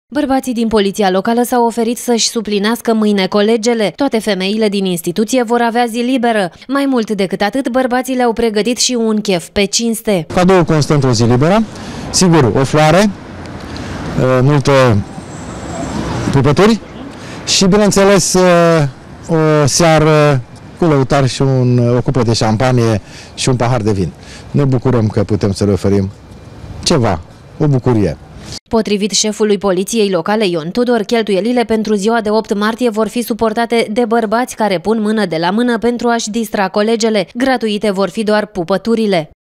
Bărbații din poliția locală s-au oferit să-și suplinească mâine colegele. Toate femeile din instituție vor avea zi liberă. Mai mult decât atât, bărbații le-au pregătit și un chef pe cinste. Cadou constant o zi liberă, sigur, o floare, multe pupături și, bineînțeles, o seară cu lăutar și o cupă de șampanie și un pahar de vin. Ne bucurăm că putem să le oferim ceva, o bucurie. Potrivit șefului poliției locale Ion Tudor, cheltuielile pentru ziua de 8 martie vor fi suportate de bărbați care pun mână de la mână pentru a-și distra colegele. Gratuite vor fi doar pupăturile.